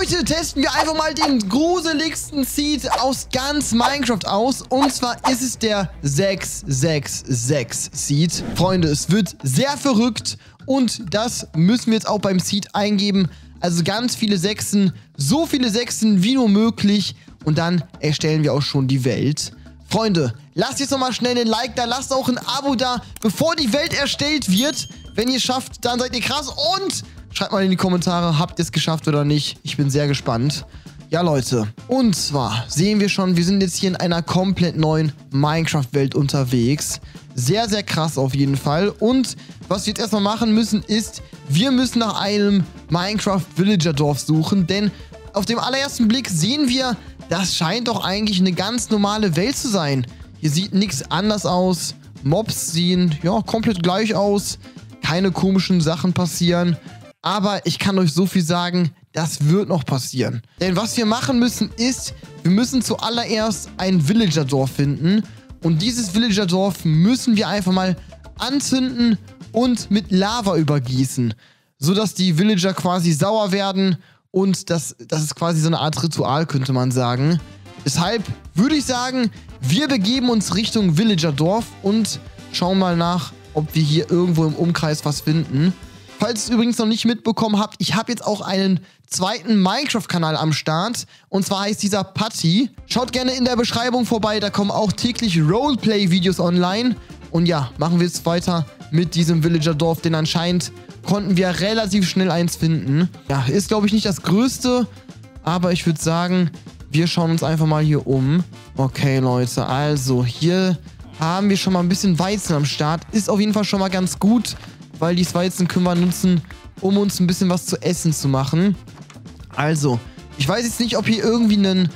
Heute testen wir einfach mal den gruseligsten Seed aus ganz Minecraft aus. Und zwar ist es der 666 Seed. Freunde, es wird sehr verrückt. Und das müssen wir jetzt auch beim Seed eingeben. Also ganz viele Sechsen, so viele Sechsen wie nur möglich. Und dann erstellen wir auch schon die Welt. Freunde, lasst jetzt nochmal schnell ein Like da, lasst auch ein Abo da, bevor die Welt erstellt wird. Wenn ihr es schafft, dann seid ihr krass. Und schreibt mal in die Kommentare, habt ihr es geschafft oder nicht. Ich bin sehr gespannt. Ja, Leute. Und zwar sehen wir schon, wir sind jetzt hier in einer komplett neuen Minecraft-Welt unterwegs. Sehr, sehr krass auf jeden Fall. Und was wir jetzt erstmal machen müssen, ist, wir müssen nach einem Minecraft-Villager-Dorf suchen. Denn auf dem allerersten Blick sehen wir, das scheint doch eigentlich eine ganz normale Welt zu sein. Hier sieht nichts anders aus. Mobs sehen, ja, komplett gleich aus. Keine komischen Sachen passieren. Aber ich kann euch so viel sagen, das wird noch passieren. Denn was wir machen müssen ist, wir müssen zuallererst ein Villager-Dorf finden. Und dieses Villager-Dorf müssen wir einfach mal anzünden und mit Lava übergießen. Sodass die Villager quasi sauer werden. Und das ist quasi so eine Art Ritual, könnte man sagen. Deshalb würde ich sagen, wir begeben uns Richtung Villager-Dorf und schauen mal nach, ob wir hier irgendwo im Umkreis was finden. Falls ihr es übrigens noch nicht mitbekommen habt, ich habe jetzt auch einen zweiten Minecraft-Kanal am Start. Und zwar heißt dieser Patti. Schaut gerne in der Beschreibung vorbei, da kommen auch täglich Roleplay-Videos online. Und ja, machen wir jetzt weiter mit diesem Villager-Dorf, denn anscheinend konnten wir relativ schnell eins finden. Ja, ist glaube ich nicht das Größte, aber ich würde sagen, wir schauen uns einfach mal hier um. Okay, Leute, also hier haben wir schon mal ein bisschen Weizen am Start. Ist auf jeden Fall schon mal ganz gut, weil dieses Weizen können wir nutzen, um uns ein bisschen was zu essen zu machen. Also, ich weiß jetzt nicht, ob hier irgendwie ein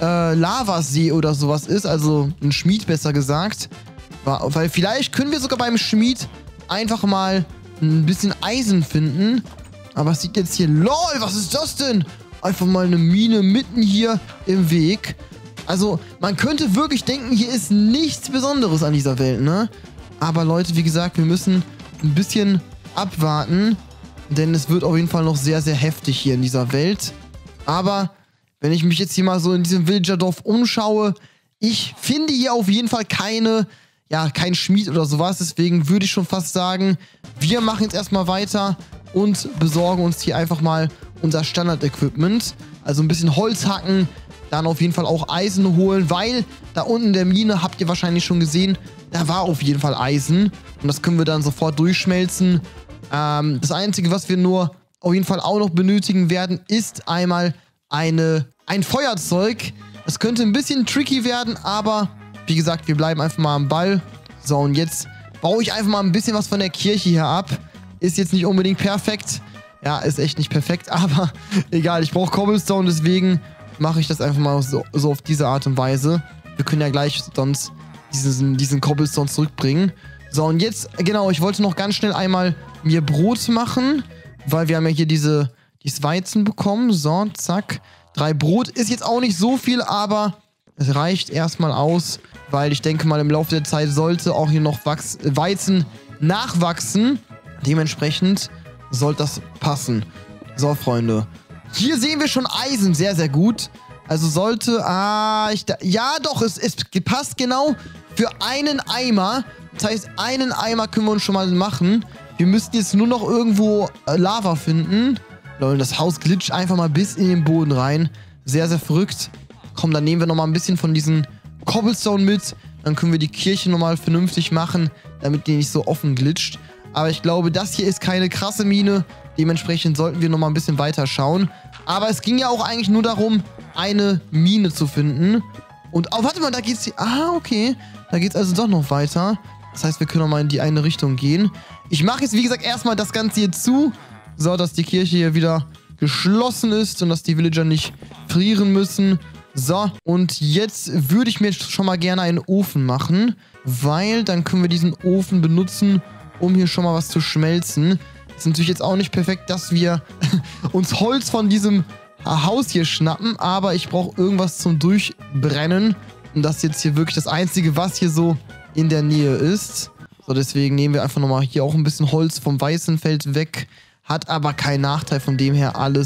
Lavasee oder sowas ist, also ein Schmied besser gesagt. Weil vielleicht können wir sogar beim Schmied einfach mal ein bisschen Eisen finden. Aber es sieht jetzt hier... LOL, was ist das denn? Einfach mal eine Mine mitten hier im Weg. Also, man könnte wirklich denken, hier ist nichts Besonderes an dieser Welt, ne? Aber Leute, wie gesagt, wir müssen ein bisschen abwarten. Denn es wird auf jeden Fall noch sehr, sehr heftig hier in dieser Welt. Aber wenn ich mich jetzt hier mal so in diesem Villager-Dorf umschaue, ich finde hier auf jeden Fall kein Schmied oder sowas. Deswegen würde ich schon fast sagen, wir machen jetzt erstmal weiter und besorgen uns hier einfach mal unser Standard-Equipment. Also ein bisschen Holz hacken, dann auf jeden Fall auch Eisen holen, weil da unten in der Mine, habt ihr wahrscheinlich schon gesehen, da war auf jeden Fall Eisen. Und das können wir dann sofort durchschmelzen. Das Einzige, was wir nur auf jeden Fall auch noch benötigen werden, ist einmal ein Feuerzeug. Das könnte ein bisschen tricky werden, aber wie gesagt, wir bleiben einfach mal am Ball. So, und jetzt baue ich einfach mal ein bisschen was von der Kirche hier ab. Ist jetzt nicht unbedingt perfekt. Ja, ist echt nicht perfekt, aber egal. Ich brauche Cobblestone, deswegen mache ich das einfach mal so auf diese Art und Weise. Wir können ja gleich sonst diesen Cobblestone zurückbringen. So, und jetzt, genau, ich wollte noch ganz schnell einmal mir Brot machen, weil wir haben ja hier dieses Weizen bekommen. So, zack. 3 Brot ist jetzt auch nicht so viel, aber es reicht erstmal aus, weil ich denke mal, im Laufe der Zeit sollte auch hier noch Weizen nachwachsen. Dementsprechend sollte das passen. So, Freunde. Hier sehen wir schon Eisen, sehr, sehr gut. Also sollte, ja doch, es passt genau für einen Eimer. Das heißt, einen Eimer können wir uns schon mal machen. Wir müssten jetzt nur noch irgendwo Lava finden. Lol, das Haus glitscht einfach mal bis in den Boden rein. Sehr, sehr verrückt. Komm, dann nehmen wir nochmal ein bisschen von diesen Cobblestone mit. Dann können wir die Kirche nochmal vernünftig machen, damit die nicht so offen glitscht. Aber ich glaube, das hier ist keine krasse Mine. Dementsprechend sollten wir nochmal ein bisschen weiter schauen. Aber es ging ja auch eigentlich nur darum, eine Mine zu finden. Und, oh, warte mal, da geht's hier. Ah, okay. Da geht's also doch noch weiter. Das heißt, wir können nochmal in die eine Richtung gehen. Ich mache jetzt, wie gesagt, erstmal das Ganze hier zu. So, dass die Kirche hier wieder geschlossen ist und dass die Villager nicht frieren müssen. So, und jetzt würde ich mir schon mal gerne einen Ofen machen, weil dann können wir diesen Ofen benutzen, um hier schon mal was zu schmelzen. Ist natürlich jetzt auch nicht perfekt, dass wir uns Holz von diesem Haus hier schnappen, aber ich brauche irgendwas zum Durchbrennen. Und das ist jetzt hier wirklich das Einzige, was hier so in der Nähe ist. So, deswegen nehmen wir einfach nochmal hier auch ein bisschen Holz vom Weißenfeld weg. Hat aber keinen Nachteil, von dem her alles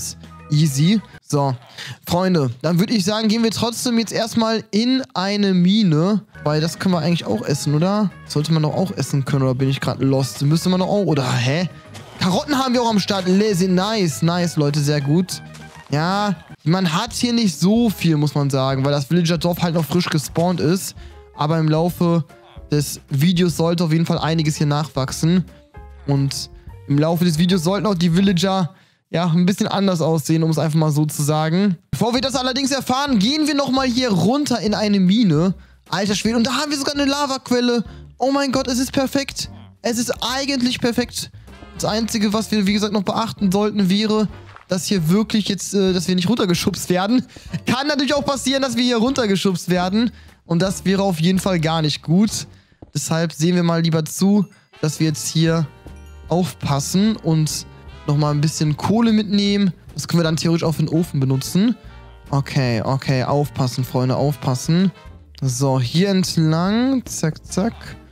Easy. So, Freunde, dann würde ich sagen, gehen wir trotzdem jetzt erstmal in eine Mine. Weil das können wir eigentlich auch essen, oder? Sollte man doch auch essen können, oder bin ich gerade lost? Müsste man doch auch, oder? Hä? Karotten haben wir auch am Start. Nice, nice, Leute, sehr gut. Ja, man hat hier nicht so viel, muss man sagen, weil das Villager-Dorf halt noch frisch gespawnt ist. Aber im Laufe des Videos sollte auf jeden Fall einiges hier nachwachsen. Und im Laufe des Videos sollten auch die Villager ja ein bisschen anders aussehen, um es einfach mal so zu sagen. Bevor wir das allerdings erfahren, gehen wir nochmal hier runter in eine Mine. Alter Schwede, und da haben wir sogar eine Lavaquelle. Oh mein Gott, es ist perfekt. Es ist eigentlich perfekt. Das Einzige, was wir, wie gesagt, noch beachten sollten, wäre, dass hier wirklich jetzt, dass wir nicht runtergeschubst werden. Kann natürlich auch passieren, dass wir hier runtergeschubst werden. Und das wäre auf jeden Fall gar nicht gut. Deshalb sehen wir mal lieber zu, dass wir jetzt hier aufpassen und nochmal ein bisschen Kohle mitnehmen. Das können wir dann theoretisch auch für den Ofen benutzen. Okay, okay, aufpassen, Freunde, aufpassen. So, hier entlang, zack, zack.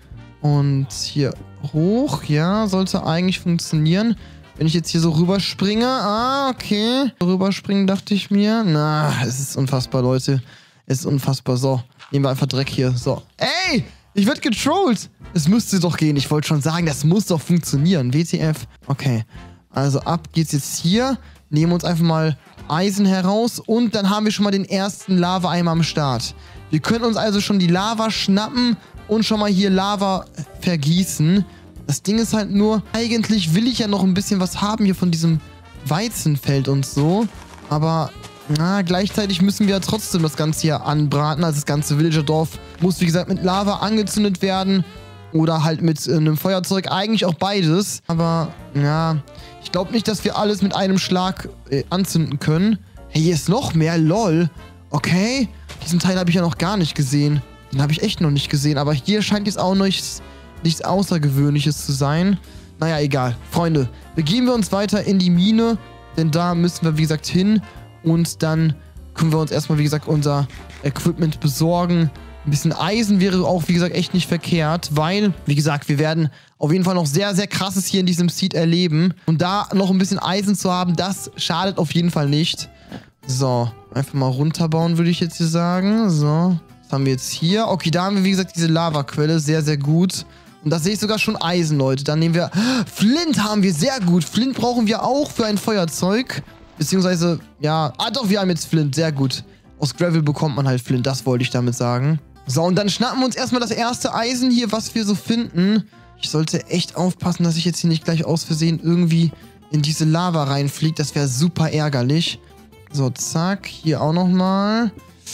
Und hier hoch, ja, sollte eigentlich funktionieren. Wenn ich jetzt hier so rüberspringe, okay. Rüberspringen dachte ich mir. Na, es ist unfassbar, Leute. Es ist unfassbar. So, nehmen wir einfach Dreck hier. So, ey, ich werde getrollt. Es müsste doch gehen. Ich wollte schon sagen, das muss doch funktionieren. WTF. Okay, also ab geht's jetzt hier. Nehmen uns einfach mal Eisen heraus und dann haben wir schon mal den ersten Lava-Eimer am Start. Wir können uns also schon die Lava schnappen und schon mal hier Lava vergießen. Das Ding ist halt nur, eigentlich will ich ja noch ein bisschen was haben hier von diesem Weizenfeld und so. Aber, na, gleichzeitig müssen wir ja trotzdem das Ganze hier anbraten. Also das ganze Villager-Dorf muss, wie gesagt, mit Lava angezündet werden. Oder halt mit einem Feuerzeug. Eigentlich auch beides. Aber, ja, ich glaube nicht, dass wir alles mit einem Schlag anzünden können. Hey, hier ist noch mehr, lol. Okay, diesen Teil habe ich ja noch gar nicht gesehen. Den habe ich echt noch nicht gesehen. Aber hier scheint jetzt auch noch nichts Außergewöhnliches zu sein. Naja, egal. Freunde, begeben wir uns weiter in die Mine. Denn da müssen wir, wie gesagt, hin. Und dann können wir uns erstmal, wie gesagt, unser Equipment besorgen. Ein bisschen Eisen wäre auch, wie gesagt, echt nicht verkehrt. Weil, wie gesagt, wir werden auf jeden Fall noch sehr, sehr Krasses hier in diesem Seed erleben. Und da noch ein bisschen Eisen zu haben, das schadet auf jeden Fall nicht. So, einfach mal runterbauen, würde ich jetzt hier sagen. So, was haben wir jetzt hier? Okay, da haben wir, wie gesagt, diese Lavaquelle. Sehr, sehr gut. Und da sehe ich sogar schon Eisen, Leute. Dann nehmen wir... Flint haben wir, sehr gut. Flint brauchen wir auch für ein Feuerzeug. Beziehungsweise, ja... doch, wir haben jetzt Flint, sehr gut. Aus Gravel bekommt man halt Flint, das wollte ich damit sagen. So, und dann schnappen wir uns erstmal das erste Eisen hier, was wir so finden. Ich sollte echt aufpassen, dass ich jetzt hier nicht gleich aus Versehen irgendwie in diese Lava reinfliege. Das wäre super ärgerlich. So, zack. Hier auch nochmal.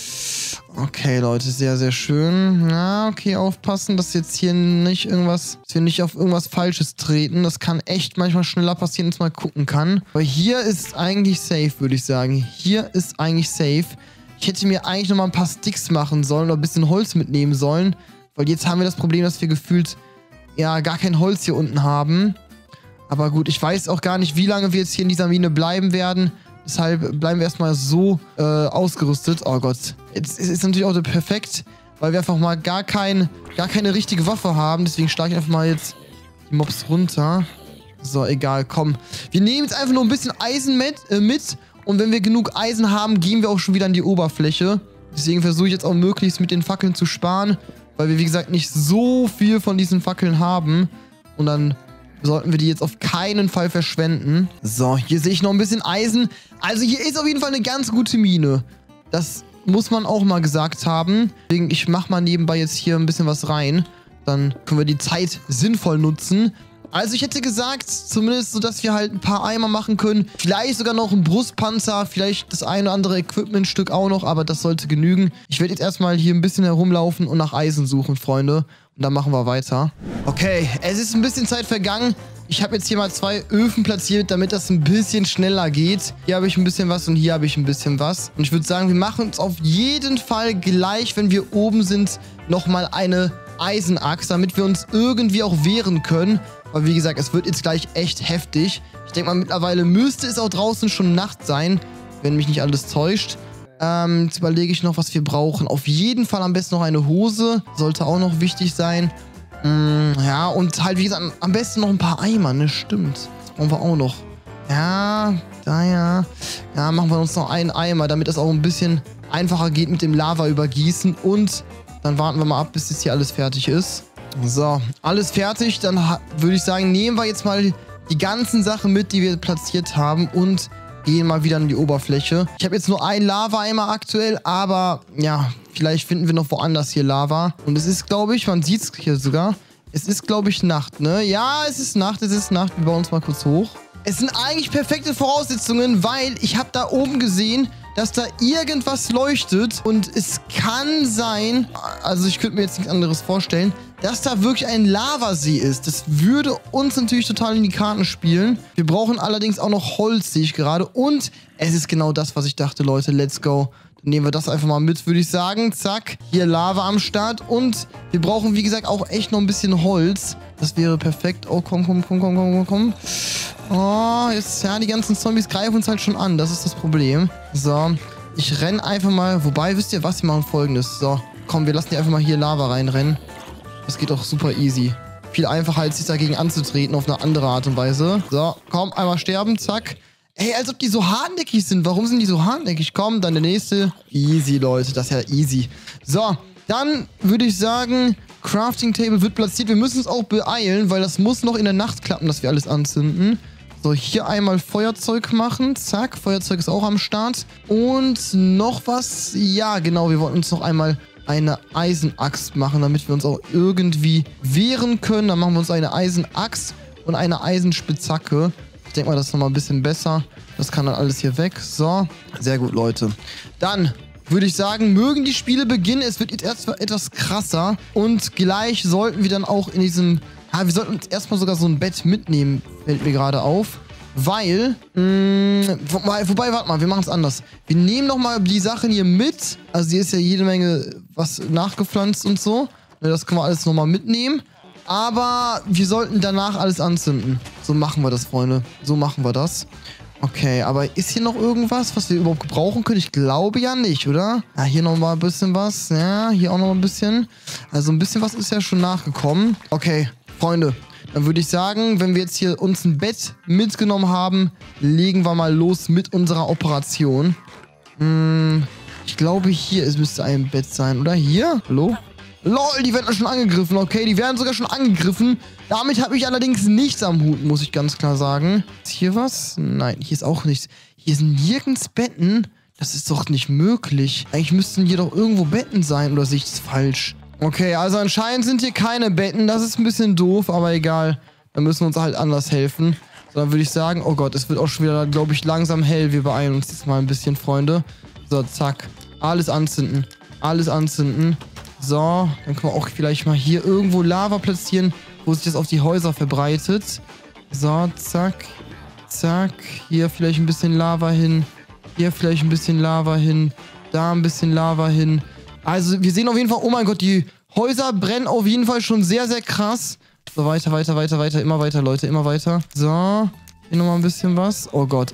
Okay, Leute, sehr, sehr schön. Na, okay, aufpassen, dass jetzt hier nicht irgendwas, dass wir nicht auf irgendwas Falsches treten. Das kann echt manchmal schneller passieren, als man gucken kann. Aber hier ist eigentlich safe, würde ich sagen. Hier ist eigentlich safe. Ich hätte mir eigentlich nochmal ein paar Sticks machen sollen oder ein bisschen Holz mitnehmen sollen. Weil jetzt haben wir das Problem, dass wir gefühlt, ja, gar kein Holz hier unten haben. Aber gut, ich weiß auch gar nicht, wie lange wir jetzt hier in dieser Mine bleiben werden. Deshalb bleiben wir erstmal so ausgerüstet. Oh Gott. Jetzt ist natürlich auch perfekt, weil wir einfach mal gar keine richtige Waffe haben. Deswegen schlage ich einfach mal jetzt die Mobs runter. So, egal, komm. Wir nehmen jetzt einfach nur ein bisschen Eisen mit. Und wenn wir genug Eisen haben, gehen wir auch schon wieder an die Oberfläche. Deswegen versuche ich jetzt auch möglichst mit den Fackeln zu sparen. Weil wir, wie gesagt, nicht so viel von diesen Fackeln haben. Und dann sollten wir die jetzt auf keinen Fall verschwenden. So, hier sehe ich noch ein bisschen Eisen. Also hier ist auf jeden Fall eine ganz gute Mine. Das muss man auch mal gesagt haben. Deswegen, ich mache mal nebenbei jetzt hier ein bisschen was rein. Dann können wir die Zeit sinnvoll nutzen. Also ich hätte gesagt, zumindest so, dass wir halt ein paar Eimer machen können. Vielleicht sogar noch ein Brustpanzer, vielleicht das eine oder andere Equipmentstück auch noch, aber das sollte genügen. Ich werde jetzt erstmal hier ein bisschen herumlaufen und nach Eisen suchen, Freunde. Und dann machen wir weiter. Okay, es ist ein bisschen Zeit vergangen. Ich habe jetzt hier mal 2 Öfen platziert, damit das ein bisschen schneller geht. Hier habe ich ein bisschen was und hier habe ich ein bisschen was. Und ich würde sagen, wir machen uns auf jeden Fall gleich, wenn wir oben sind, nochmal eine Eisenachs, damit wir uns irgendwie auch wehren können. Aber wie gesagt, es wird jetzt gleich echt heftig. Ich denke mal, mittlerweile müsste es auch draußen schon Nacht sein, wenn mich nicht alles täuscht. Jetzt überlege ich noch, was wir brauchen. Auf jeden Fall am besten noch eine Hose. Sollte auch noch wichtig sein. Ja, und halt, wie gesagt, am besten noch ein paar Eimer, ne? Stimmt. Das brauchen wir auch noch. Ja, Da, ja. Ja, machen wir uns noch einen Eimer, damit das auch ein bisschen einfacher geht mit dem Lava übergießen. Und dann warten wir mal ab, bis jetzt hier alles fertig ist. So, alles fertig. Dann würde ich sagen, nehmen wir jetzt mal die ganzen Sachen mit, die wir platziert haben und gehen mal wieder an die Oberfläche. Ich habe jetzt nur einen Lava-Eimer aktuell, aber ja, vielleicht finden wir noch woanders hier Lava. Und es ist, glaube ich, man sieht es hier sogar, es ist, glaube ich, Nacht, ne? Ja, es ist Nacht, es ist Nacht. Wir bauen uns mal kurz hoch. Es sind eigentlich perfekte Voraussetzungen, weil ich habe da oben gesehen, dass da irgendwas leuchtet und es kann sein, also ich könnte mir jetzt nichts anderes vorstellen, dass da wirklich ein Lavasee ist. Das würde uns natürlich total in die Karten spielen. Wir brauchen allerdings auch noch Holz, sehe ich gerade. Und es ist genau das, was ich dachte, Leute. Let's go. Dann nehmen wir das einfach mal mit, würde ich sagen. Zack, hier Lava am Start. Und wir brauchen, wie gesagt, auch echt noch ein bisschen Holz. Das wäre perfekt. Oh, komm. Oh, jetzt, ja, die ganzen Zombies greifen uns halt schon an. Das ist das Problem. So, ich renne einfach mal. Wobei, wisst ihr was? Wir machen Folgendes. So, komm, wir lassen die einfach mal hier Lava reinrennen. Das geht doch super easy. Viel einfacher, als sich dagegen anzutreten auf eine andere Art und Weise. So, komm, einmal sterben, zack. Ey, als ob die so hartnäckig sind. Warum sind die so hartnäckig? Komm, dann der nächste. Easy, Leute, das ist ja easy. So, dann würde ich sagen, Crafting Table wird platziert. Wir müssen uns auch beeilen, weil das muss noch in der Nacht klappen, dass wir alles anzünden. So, hier einmal Feuerzeug machen. Zack, Feuerzeug ist auch am Start. Und noch was. Ja, genau, wir wollten uns noch einmal eine Eisenaxt machen, damit wir uns auch irgendwie wehren können. Dann machen wir uns eine Eisenaxt und eine Eisenspitzhacke. Ich denke mal, das ist nochmal ein bisschen besser. Das kann dann alles hier weg. So, sehr gut, Leute. Dann würde ich sagen, mögen die Spiele beginnen. Es wird jetzt etwas krasser. Und gleich sollten wir dann auch in diesem... Ja, wir sollten uns erstmal sogar so ein Bett mitnehmen, fällt mir gerade auf. Weil, wobei, warte mal, wir machen es anders. Wir nehmen nochmal die Sachen hier mit. Also hier ist ja jede Menge was nachgepflanzt und so. Das können wir alles nochmal mitnehmen. Aber wir sollten danach alles anzünden. So machen wir das, Freunde. So machen wir das. Okay, aber ist hier noch irgendwas, was wir überhaupt gebrauchen können? Ich glaube ja nicht, oder? Ja, hier nochmal ein bisschen was. Ja, hier auch noch ein bisschen. Also ein bisschen was ist ja schon nachgekommen. Okay, Freunde. Dann würde ich sagen, wenn wir jetzt hier uns ein Bett mitgenommen haben, legen wir mal los mit unserer Operation. Ich glaube, hier müsste ein Bett sein, oder? Hier? Hallo? LOL, die werden schon angegriffen. Okay, die werden sogar schon angegriffen. Damit habe ich allerdings nichts am Hut, muss ich ganz klar sagen. Ist hier was? Nein, hier ist auch nichts. Hier sind nirgends Betten. Das ist doch nicht möglich. Eigentlich müssten hier doch irgendwo Betten sein, oder sehe ich das falsch? Okay, also anscheinend sind hier keine Betten. Das ist ein bisschen doof, aber egal. Dann müssen wir uns halt anders helfen. So, dann würde ich sagen, oh Gott, es wird auch schon wieder, glaube ich, langsam hell. Wir beeilen uns jetzt mal ein bisschen, Freunde. So, zack. Alles anzünden. Alles anzünden. So, dann können wir auch vielleicht mal hier irgendwo Lava platzieren, wo sich das auf die Häuser verbreitet. So, zack. Zack. Hier vielleicht ein bisschen Lava hin. Hier vielleicht ein bisschen Lava hin. Da ein bisschen Lava hin. Also, wir sehen auf jeden Fall, oh mein Gott, die Häuser brennen auf jeden Fall schon sehr, sehr krass. So, weiter. Immer weiter, Leute, immer weiter. So, hier nochmal ein bisschen was. Oh Gott.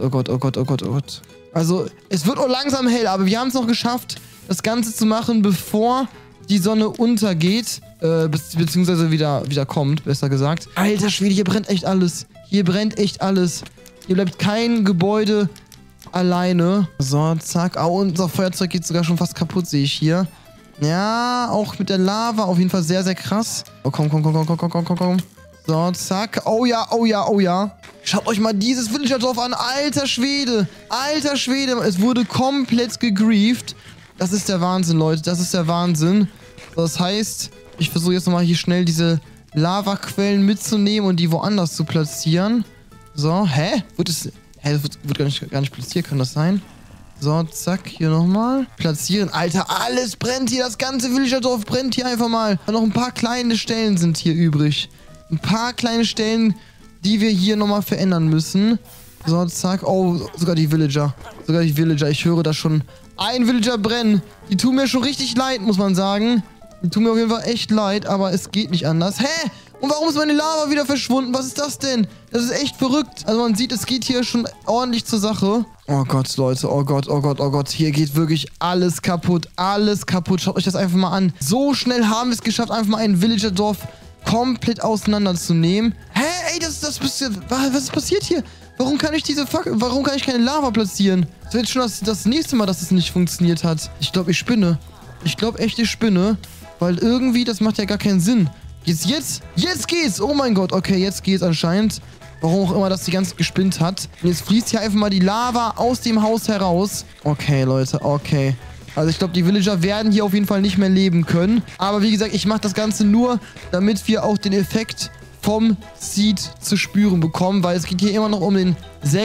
Also, es wird auch langsam hell, aber wir haben es noch geschafft, das Ganze zu machen, bevor die Sonne untergeht. Beziehungsweise wieder kommt, besser gesagt. Alter Schwede, hier brennt echt alles. Hier brennt echt alles. Hier bleibt kein Gebäude alleine. So, zack. Oh, unser Feuerzeug geht sogar schon fast kaputt, sehe ich hier. Ja, auch mit der Lava auf jeden Fall sehr, sehr krass. Oh, komm. So, zack. Oh ja. Schaut euch mal dieses Villager-Dorf an. Alter Schwede. Es wurde komplett gegrieft. Das ist der Wahnsinn, Leute. Das ist der Wahnsinn. Das heißt, ich versuche jetzt nochmal hier schnell diese Lavaquellen mitzunehmen und die woanders zu platzieren. So, das wird gar nicht platziert, kann das sein? So, zack, hier nochmal. Platzieren. Alter, alles brennt hier. Das ganze Villagerdorf brennt hier einfach mal. Und noch ein paar kleine Stellen sind hier übrig. Ein paar kleine Stellen, die wir hier nochmal verändern müssen. So, zack. Oh, sogar die Villager. Ich höre da schon ein Villager brennen. Die tun mir schon richtig leid, muss man sagen. Die tun mir auf jeden Fall echt leid, aber es geht nicht anders. Hä? Und warum ist meine Lava wieder verschwunden? Was ist das denn? Das ist echt verrückt. Also man sieht, es geht hier schon ordentlich zur Sache. Oh Gott, Leute. Oh Gott. Hier geht wirklich alles kaputt. Schaut euch das einfach mal an. So schnell haben wir es geschafft, einfach mal ein Villager-Dorf komplett auseinanderzunehmen. Hä? Ey, was ist passiert hier? Warum kann ich warum kann ich keine Lava platzieren? Das wird schon das nächste Mal, dass es nicht funktioniert hat. Ich glaube, ich spinne. Ich glaube echt, ich spinne. Weil irgendwie, das macht ja gar keinen Sinn. Jetzt geht's. Oh mein Gott. Okay, jetzt geht's anscheinend. Warum auch immer das die ganze Zeit gespinnt hat. Und jetzt fließt hier einfach mal die Lava aus dem Haus heraus. Okay, Leute. Okay. Also ich glaube, die Villager werden hier auf jeden Fall nicht mehr leben können. Aber wie gesagt, ich mache das Ganze nur, damit wir auch den Effekt vom Seed zu spüren bekommen. Weil es geht hier immer noch um den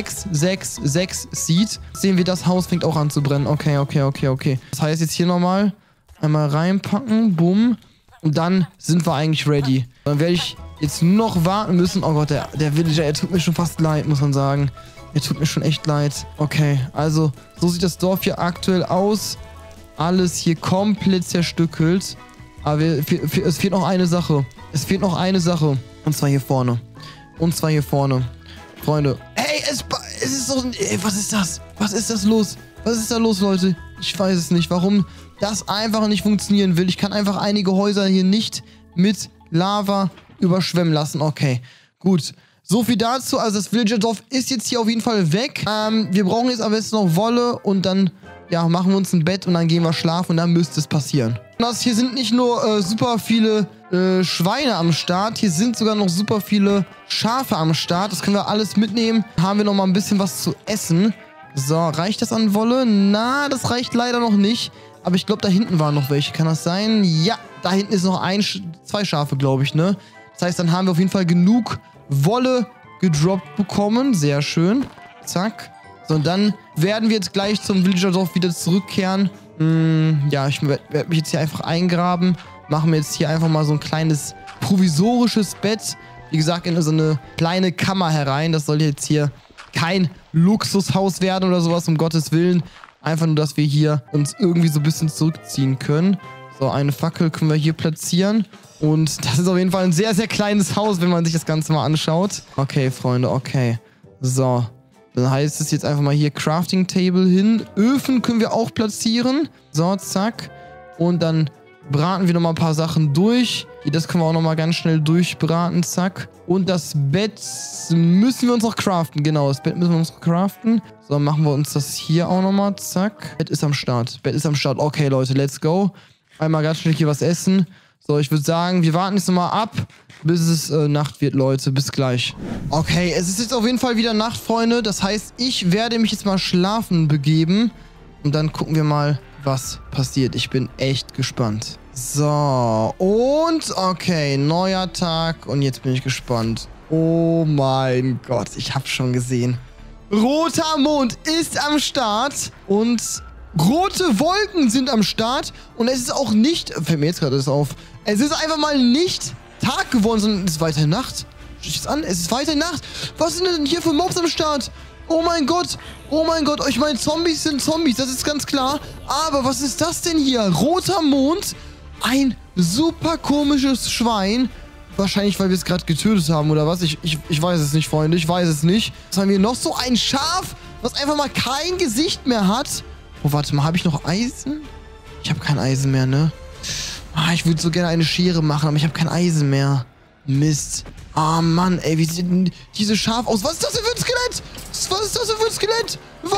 666 Seed. Sehen wir, das Haus fängt auch an zu brennen. Okay. Das heißt jetzt hier nochmal einmal reinpacken. Bumm. Und dann sind wir eigentlich ready. Dann werde ich jetzt nur noch warten müssen. Oh Gott, der Villager, er tut mir schon fast leid, muss man sagen. Er tut mir schon echt leid. Okay, also so sieht das Dorf hier aktuell aus. Alles hier komplett zerstückelt. Aber es fehlt noch eine Sache. Es fehlt noch eine Sache. Und zwar hier vorne. Freunde. Hey, es ist so... Ey, was ist das? Was ist das los? Was ist da los, Leute? Ich weiß es nicht. Warum das einfach nicht funktionieren will. Ich kann einfach einige Häuser hier nicht mit Lava überschwemmen lassen. Okay, gut. So viel dazu. Also das Villager-Dorf ist jetzt hier auf jeden Fall weg. Wir brauchen jetzt am besten noch Wolle und dann, ja, machen wir uns ein Bett und dann gehen wir schlafen und dann müsste es passieren. Hier sind nicht nur super viele Schweine am Start, hier sind sogar noch super viele Schafe am Start. Das können wir alles mitnehmen. Haben wir noch mal ein bisschen was zu essen. So, reicht das an Wolle? Na, das reicht leider noch nicht. Aber ich glaube, da hinten waren noch welche. Kann das sein? Ja, da hinten ist noch zwei Schafe, glaube ich, ne? Das heißt, dann haben wir auf jeden Fall genug Wolle gedroppt bekommen. Sehr schön. Zack. So, und dann werden wir jetzt gleich zum Villagerdorf wieder zurückkehren. Ja, ich werde mich jetzt hier einfach eingraben. Machen wir jetzt hier einfach mal so ein kleines provisorisches Bett. Wie gesagt, in so eine kleine Kammer herein. Das soll jetzt hier kein Luxushaus werden oder sowas, um Gottes Willen. Einfach nur, dass wir hier uns irgendwie so ein bisschen zurückziehen können. So, eine Fackel können wir hier platzieren. Und das ist auf jeden Fall ein sehr, sehr kleines Haus, wenn man sich das Ganze mal anschaut. Okay, Freunde, okay. So, dann heißt es jetzt einfach mal hier Crafting Table hin. Öfen können wir auch platzieren. So, zack. Und dann braten wir nochmal ein paar Sachen durch. Das können wir auch nochmal ganz schnell durchbraten, zack. Und das Bett müssen wir uns noch craften. Genau, das Bett müssen wir uns noch craften. So, dann machen wir uns das hier auch nochmal, zack. Bett ist am Start. Okay, Leute, let's go. Einmal ganz schnell hier was essen. So, ich würde sagen, wir warten jetzt nochmal ab, bis es Nacht wird, Leute. Bis gleich. Okay, es ist jetzt auf jeden Fall wieder Nacht, Freunde. Das heißt, ich werde mich jetzt mal schlafen begeben. Und dann gucken wir mal, was passiert. Ich bin echt gespannt. So, und okay, neuer Tag. Und jetzt bin ich gespannt. Oh mein Gott, ich hab's schon gesehen. Roter Mond ist am Start. Und rote Wolken sind am Start. Und es ist auch nicht... Fällt mir jetzt gerade das auf. Es ist einfach mal nicht Tag geworden, sondern es ist weiter Nacht. Schau ich das an? Es ist weiter Nacht. Was sind denn hier für Mobs am Start? Oh mein Gott. Oh mein Gott. Ich meine, Zombies sind Zombies. Das ist ganz klar. Aber was ist das denn hier? Roter Mond. Ein super komisches Schwein. Wahrscheinlich, weil wir es gerade getötet haben, oder was? Ich weiß es nicht, Freunde. Ich weiß es nicht. Was haben wir noch? So ein Schaf, was einfach mal kein Gesicht mehr hat. Oh, warte mal. Habe ich noch Eisen? Ich habe kein Eisen mehr, ne? Ah, ich würde so gerne eine Schere machen, aber ich habe kein Eisen mehr. Mist. Ah, Mann, ey. Wie sieht denn dieses Schaf aus? Was ist das denn für ein Skelett? Was ist das denn für ein Skelett?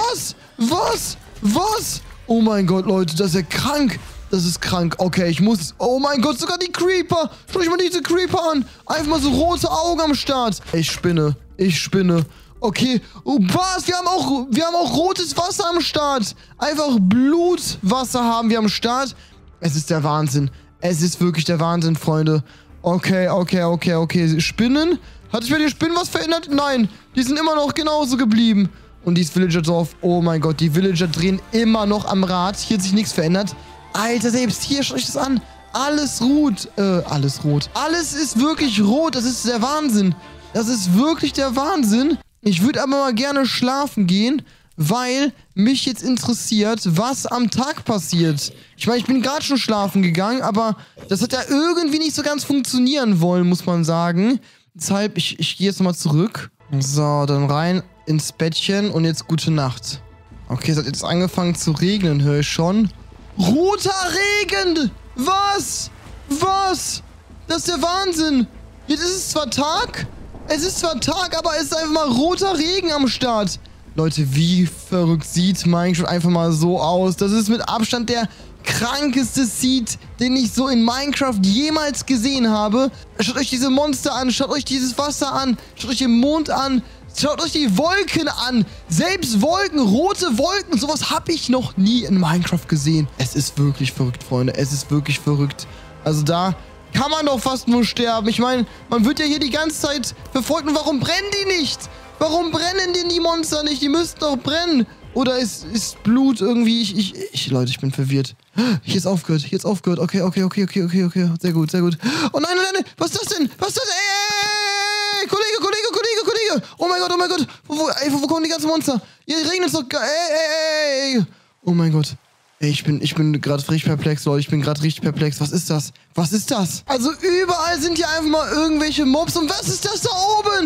Was? Oh mein Gott, Leute. Das ist ja krank. Das ist krank. Okay, ich muss... Oh mein Gott, sogar die Creeper. Schau dich mal diese Creeper an. Einfach mal so rote Augen am Start. Ich spinne. Okay. Oh, was? Wir haben auch rotes Wasser am Start. Einfach Blutwasser haben wir am Start. Es ist der Wahnsinn. Es ist wirklich der Wahnsinn, Freunde. Okay. Spinnen? Hat sich bei den Spinnen was verändert? Nein. Die sind immer noch genauso geblieben. Und dieses Villager-Dorf. Oh mein Gott, die Villager drehen immer noch am Rad. Hier hat sich nichts verändert. Alter, selbst hier, schaut euch das an. Alles rot. Alles rot. Alles ist wirklich rot. Das ist der Wahnsinn. Das ist wirklich der Wahnsinn. Ich würde aber mal gerne schlafen gehen, weil mich jetzt interessiert, was am Tag passiert. Ich meine, ich bin gerade schon schlafen gegangen, aber das hat ja irgendwie nicht so ganz funktionieren wollen, muss man sagen. Deshalb, ich gehe jetzt nochmal zurück. So, dann rein ins Bettchen und jetzt gute Nacht. Okay, es hat jetzt angefangen zu regnen, höre ich schon. Roter Regen! Was? Das ist der Wahnsinn! Jetzt ist es zwar Tag, Es ist zwar Tag, aber es ist einfach mal roter Regen am Start. Leute, wie verrückt sieht Minecraft einfach mal so aus. Das ist mit Abstand der krankeste Seed, den ich so in Minecraft jemals gesehen habe. Schaut euch diese Monster an, schaut euch dieses Wasser an, schaut euch den Mond an, schaut euch die Wolken an. Selbst Wolken, rote Wolken, sowas habe ich noch nie in Minecraft gesehen. Es ist wirklich verrückt, Freunde, es ist wirklich verrückt. Also da kann man doch fast nur sterben. Ich meine, man wird ja hier die ganze Zeit verfolgt. Und warum brennen die nicht? Warum brennen denn die Monster nicht? Die müssten doch brennen. Oder ist Blut irgendwie... Leute, ich bin verwirrt. Hier ist aufgehört. Okay. Sehr gut. Oh nein. Was ist das denn? Ey, Kollege. Oh mein Gott. Wo kommen die ganzen Monster? Hier regnet es doch... Ey. Oh mein Gott. Ey, ich bin gerade richtig perplex, Leute. Was ist das? Also überall sind hier einfach mal irgendwelche Mobs. Und was ist das da oben?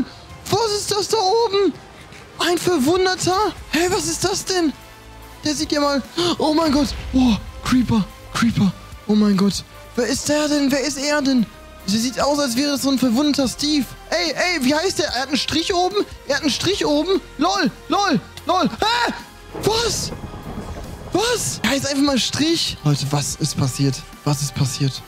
Ein Verwundeter? Hey, was ist das denn? Der sieht ja mal... Oh mein Gott. Oh, Creeper. Oh mein Gott. Wer ist er denn? Der sieht aus, als wäre das so ein verwundeter Steve. Ey, wie heißt der? Er hat einen Strich oben. Lol. Ah! Was? Er ist einfach mal Strich. Leute, was ist passiert?